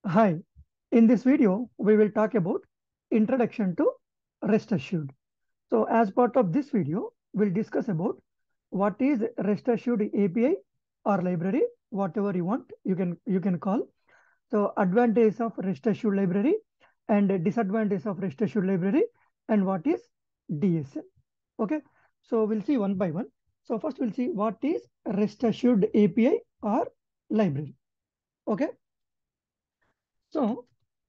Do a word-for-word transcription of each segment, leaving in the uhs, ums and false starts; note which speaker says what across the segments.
Speaker 1: Hi, in this video, we will talk about introduction to RestAssured. So as part of this video, we'll discuss about what is RestAssured A P I or library, whatever you want, you can, you can call. So advantage of RestAssured library and disadvantage of RestAssured library and what is D S L. Okay, so we'll see one by one. So first we'll see what is RestAssured A P I or library. Okay, so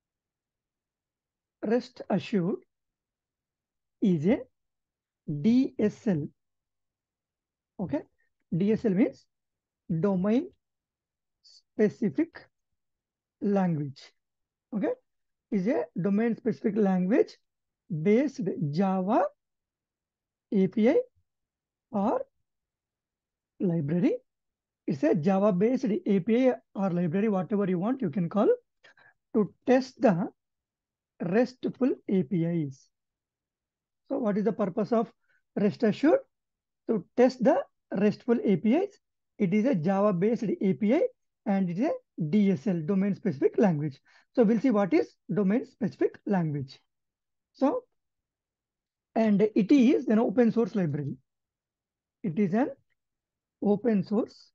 Speaker 1: RestAssured is a D S L. Okay, D S L means domain specific language. Okay, is a domain specific language based Java A P I or library. It's a Java based A P I or library, whatever you want, you can call, to test the RESTful A P Is. So what is the purpose of RestAssured? To test the RESTful A P Is. It is a Java-based A P I and it is a D S L, domain-specific language. So we'll see what is domain-specific language. So, and it is an open source library. It is an open source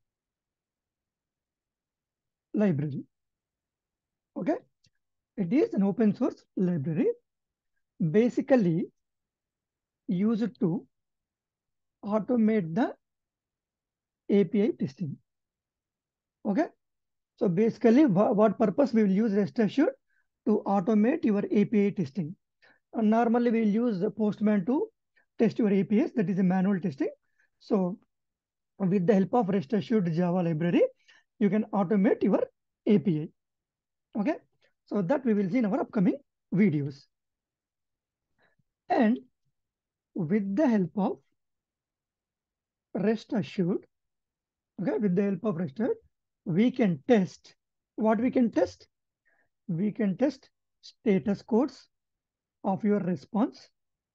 Speaker 1: library. Okay, it is an open source library, basically used to automate the A P I testing. Okay, so basically, what purpose we will use RestAssured? To automate your A P I testing. Uh, normally, we will use the Postman to test your A P Is. That is a manual testing. So with the help of RestAssured Java library, you can automate your A P I. Okay, so that we will see in our upcoming videos. And with the help of RestAssured, okay, with the help of RestAssured, we can test. What we can test? We can test status codes of your response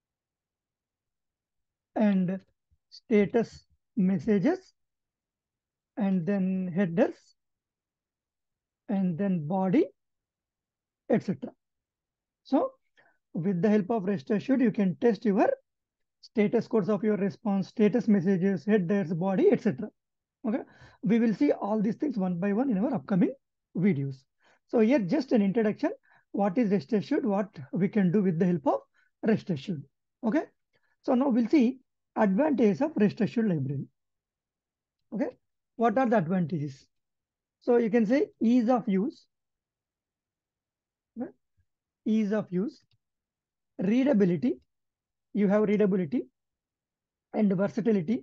Speaker 1: and status messages and then headers and then body, et cetera. So with the help of RestAssured, you can test your status codes of your response, status messages, headers, body, et cetera. Okay, we will see all these things one by one in our upcoming videos. So here just an introduction. What is RestAssured? What we can do with the help of RestAssured. Okay, so now we'll see advantages of RestAssured library. Okay, what are the advantages? So you can say ease of use, right? Ease of use, readability, you have readability and versatility,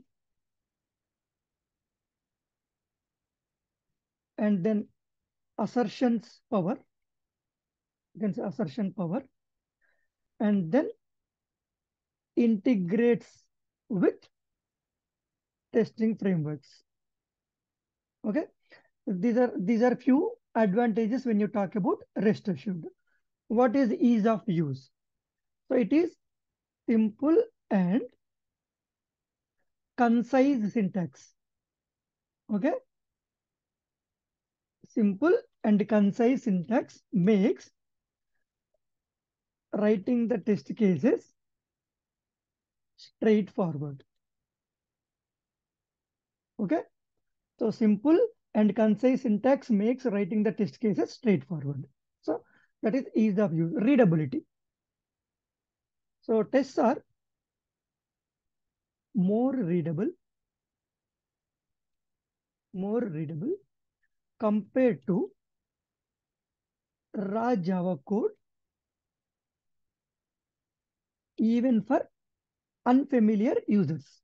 Speaker 1: and then assertions power, you can say assertion power, and then integrates with testing frameworks. Okay, these are these are few advantages when you talk about RestAssured. What is ease of use? So it is simple and concise syntax. Okay, simple and concise syntax makes writing the test cases straightforward. Okay, so simple and concise syntax makes writing the test cases straightforward. So that is ease of use. Readability. So tests are more readable, more readable compared to raw Java code, even for unfamiliar users.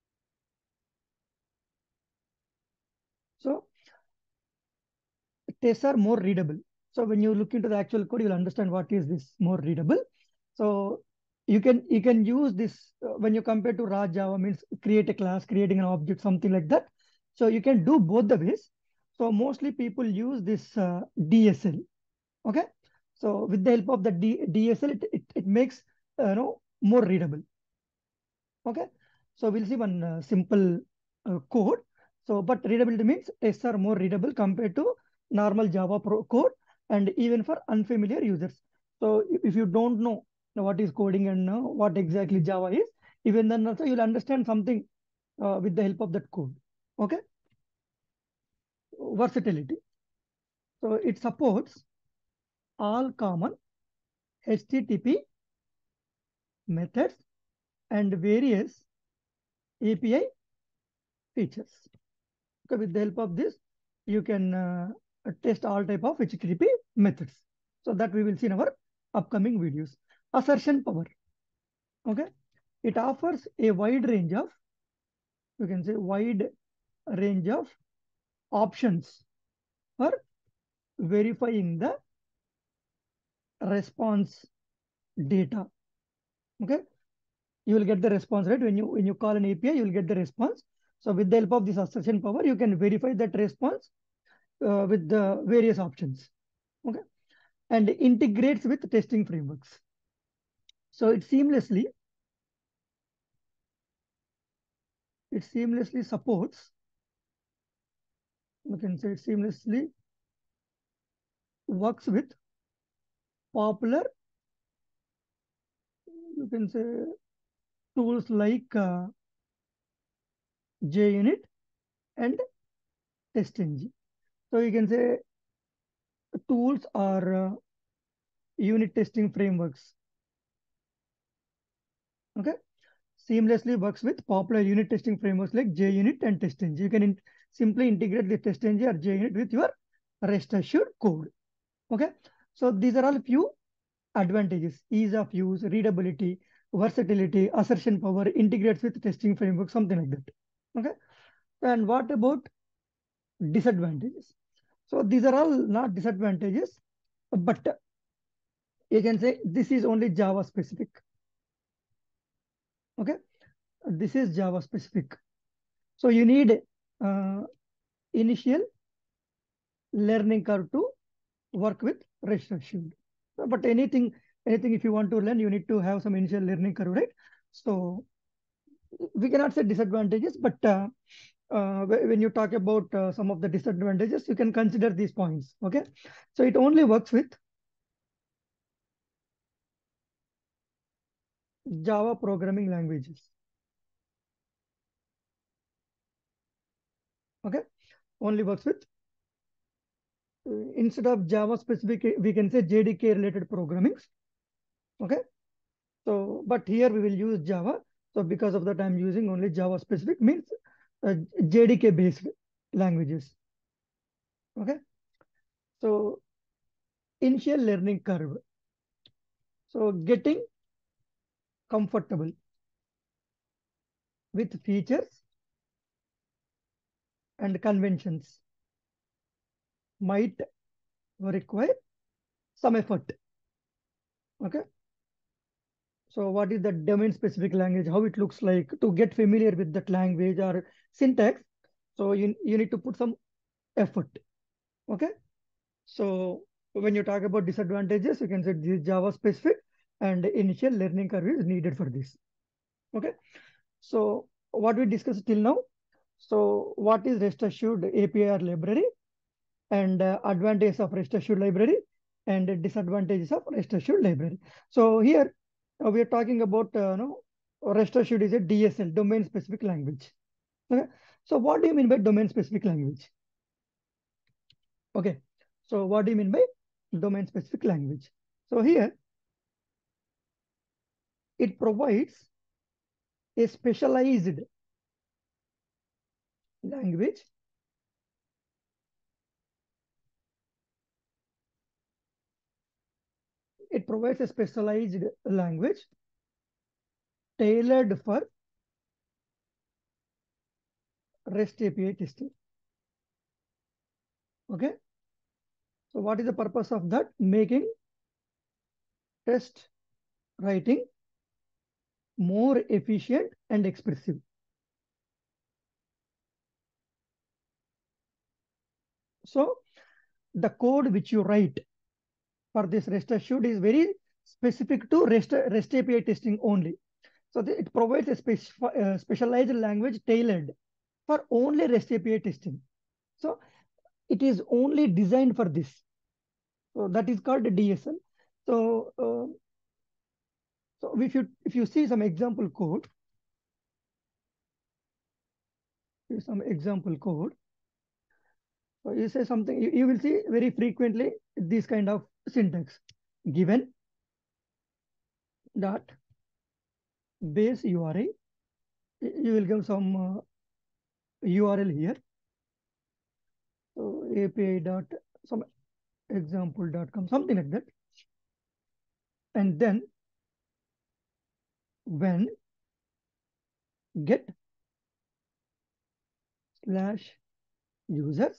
Speaker 1: So tests are more readable. So when you look into the actual code, you'll understand what is this more readable. So you can you can use this uh, when you compare to raw Java, means create a class, creating an object, something like that. So you can do both the ways. So mostly people use this uh, D S L. Okay. So with the help of the D DSL, it, it, it makes uh, you know more readable. Okay. So we'll see one uh, simple uh, code. So but readability means tests are more readable compared to normal Java pro code. and even for unfamiliar users. So if you don't know what is coding and uh, what exactly Java is, even then also you'll understand something uh, with the help of that code. Okay. Versatility. So it supports all common H T T P methods and various A P I features. Okay, with the help of this, you can uh, test all type of H T T P methods. So that we will see in our upcoming videos. Assertion power. Okay, it offers a wide range of, you can say wide range of options for verifying the response data. Okay, you will get the response, right? When you when you call an A P I, you will get the response. So with the help of this assertion power, you can verify that response uh, with the various options. Okay, and integrates with testing frameworks. So it seamlessly it seamlessly supports. You can say it seamlessly works with popular. You can say tools like uh, JUnit and TestNG. So you can say tools are uh, unit testing frameworks. Okay, seamlessly works with popular unit testing frameworks like JUnit and TestNG. You can in simply integrate the TestNG or JUnit with your RestAssured code. Okay, so these are all few advantages: ease of use, readability, versatility, assertion power, integrates with testing framework, something like that. Okay, and what about disadvantages? So these are all not disadvantages, but you can say this is only Java specific. Okay, this is Java specific. So you need uh, initial learning curve to work with RestAssured. But anything, anything if you want to learn, you need to have some initial learning curve, right? So we cannot say disadvantages, but uh, uh, when you talk about uh, some of the disadvantages, you can consider these points. Okay, so it only works with Java programming languages. Okay, only works with uh, instead of Java specific, we can say J D K related programming. Okay, so but here we will use Java. So because of that, I'm using only Java specific, means uh, J D K based languages. Okay, so initial learning curve. So getting comfortable with features and conventions might require some effort. Okay, so what is the domain specific language, how it looks like, to get familiar with that language or syntax? So you, you need to put some effort. Okay, so when you talk about disadvantages, you can say this is Java specific and initial learning curve is needed for this. Okay, so what we discussed till now. So what is RestAssured A P I or library, and uh, advantages of RestAssured library and disadvantages of RestAssured library. So here uh, we are talking about uh, no, RestAssured is a D S L, domain specific language. Okay, so what do you mean by domain specific language? Okay, so what do you mean by domain specific language? So here it provides a specialized language it provides a specialized language tailored for REST A P I testing. Okay, so what is the purpose of that? Making test writing more efficient and expressive. So the code which you write for this RestAssured is very specific to REST, REST A P I testing only. So the, it provides a speci uh, specialized language tailored for only REST A P I testing. So it is only designed for this. So that is called D S L. So, uh, so if you if you see some example code, some example code, so you say something, you, you will see very frequently this kind of syntax: given dot base U R I. You will give some uh, U R L here. So A P I dot some example dot com, something like that. And then when get slash users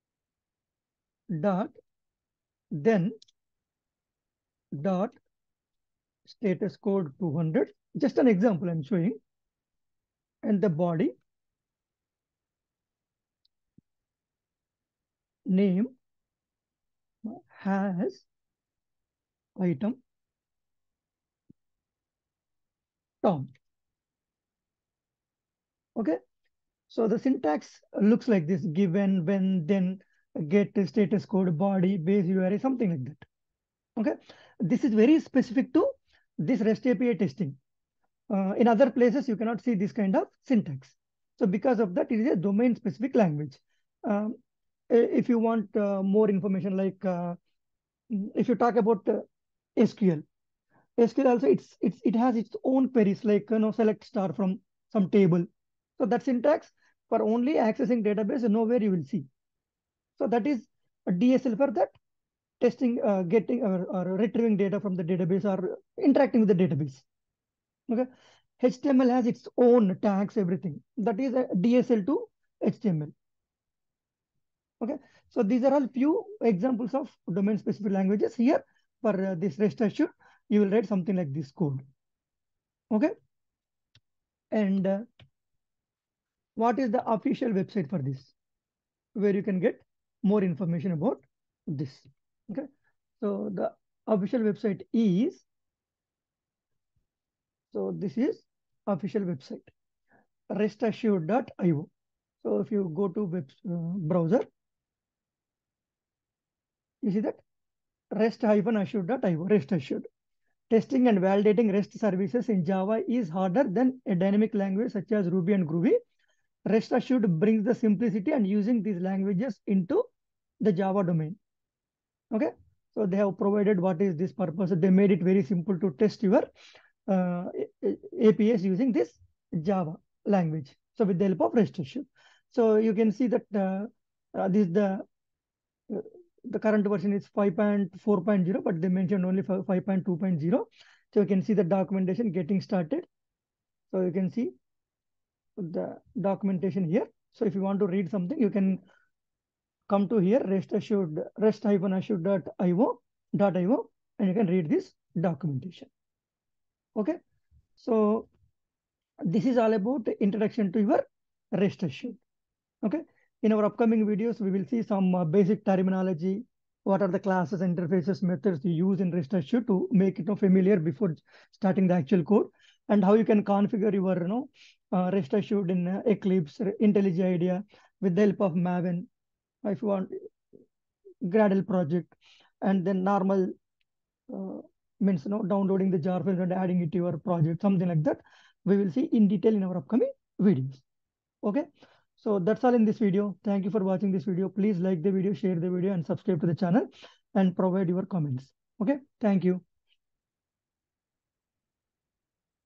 Speaker 1: dot then dot status code two hundred, just an example I'm showing, and the body name has item Tom. Okay, so the syntax looks like this: given, when, then, get, status code, body, base U R I, something like that. Okay, this is very specific to this REST A P I testing. Uh, in other places, you cannot see this kind of syntax. So because of that, it is a domain specific language. Um, if you want uh, more information, like uh, if you talk about uh, S Q L, S Q L also it's it's it has its own queries, like you know select star from some table. So that syntax for only accessing database, nowhere you will see. So that is a D S L for that testing, uh, getting or, or retrieving data from the database or interacting with the database. Okay, H T M L has its own tags, everything. That is a D S L to H T M L. Okay, so these are all few examples of domain specific languages. Here for uh, this rest assured, you will write something like this code. Okay, and uh, what is the official website for this, where you can get more information about this? Okay, so the official website is, so this is official website rest assured dot i o. So if you go to web uh, browser, you see that rest assured dot i o, rest assured. Testing and validating REST services in Java is harder than a dynamic language such as Ruby and Groovy. REST Assured brings the simplicity and using these languages into the Java domain. Okay, so they have provided what is this purpose. They made it very simple to test your uh, A P Is using this Java language. So with the help of REST Assured. So you can see that uh, uh, this is the uh, the current version is five point four point zero, but they mentioned only five point two point zero. So you can see the documentation getting started. So you can see the documentation here. So if you want to read something, you can come to here, rest assured, rest assured dot i o, and you can read this documentation. Okay. So this is all about introduction to your rest assured. Okay. In our upcoming videos, we will see some uh, basic terminology. What are the classes, interfaces, methods you use in rest assured to make it familiar before starting the actual code, and how you can configure your you know uh, rest assured in uh, Eclipse, IntelliJ IDEA with the help of Maven, if you want Gradle project, and then normal uh, means you know downloading the jar files and adding it to your project, something like that. We will see in detail in our upcoming videos. Okay, so that's all in this video. Thank you for watching this video. Please like the video, share the video, and subscribe to the channel, and provide your comments. Okay, thank you.